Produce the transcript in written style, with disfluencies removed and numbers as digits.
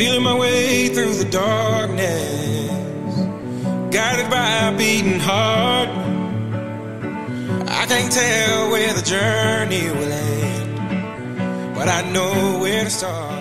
Feeling my way through the darkness, guided by a beating heart. I can't tell where the journey will end, but I know where to start.